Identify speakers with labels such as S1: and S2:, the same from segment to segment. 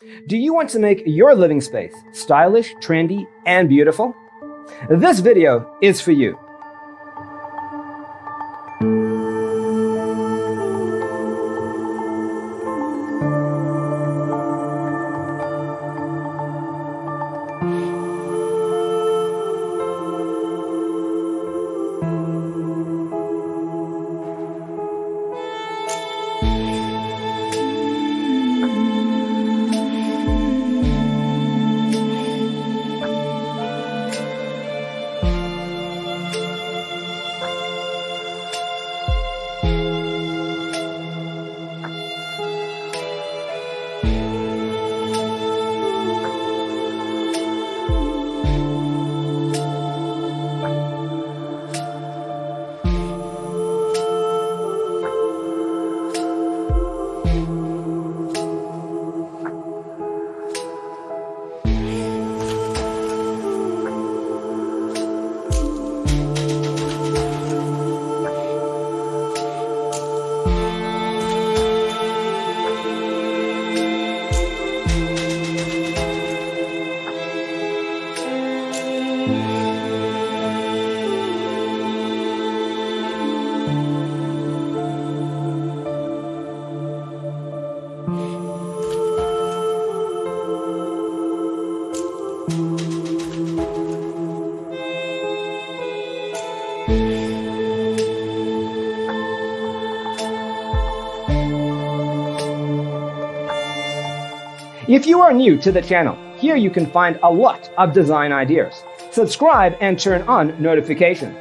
S1: Do you want to make your living space stylish, trendy, and beautiful? This video is for you. If you are new to the channel, here you can find a lot of design ideas. Subscribe and turn on notifications.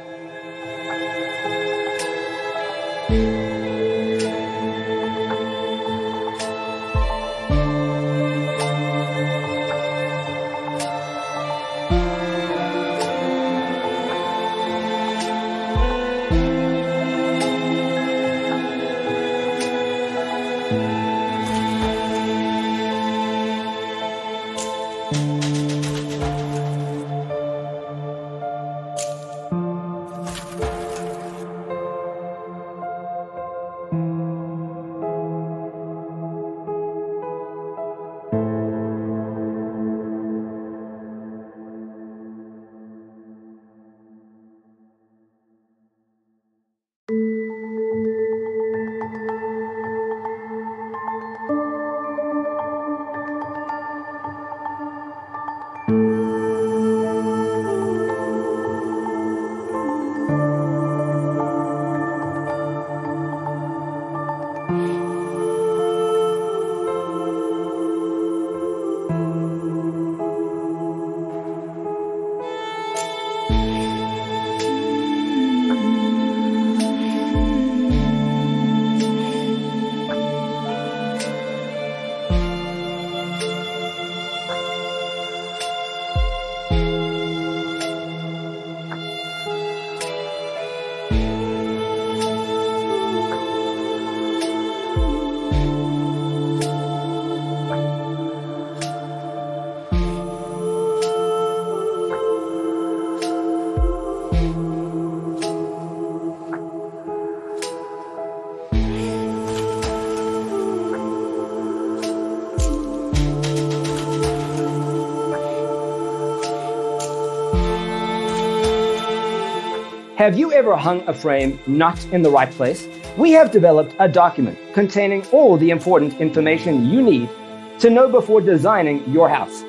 S1: Have you ever hung a frame not in the right place? We have developed a document containing all the important information you need to know before designing your house.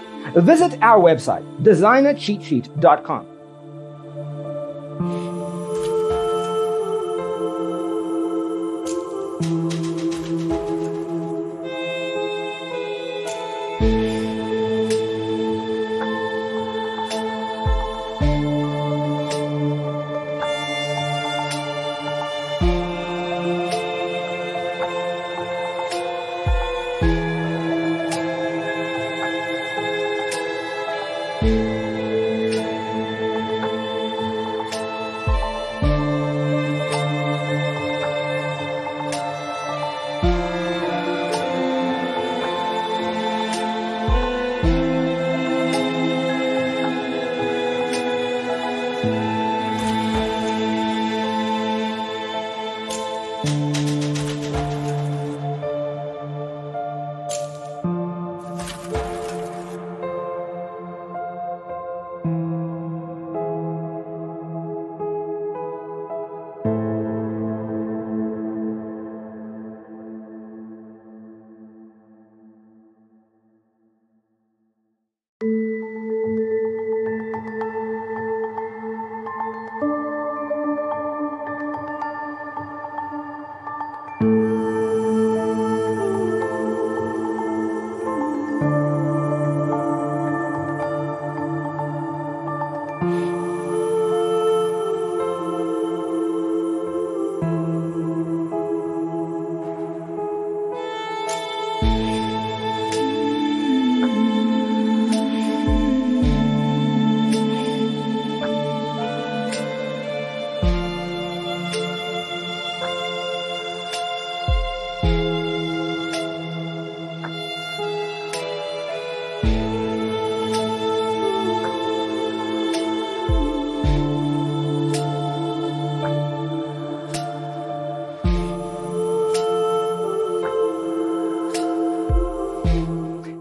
S1: Visit our website, designercheatsheet.com.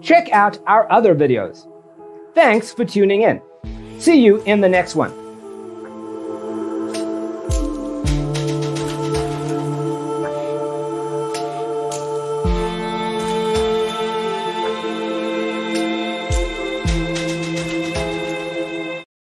S1: check out our other videos. Thanks for tuning in. See you in the next one.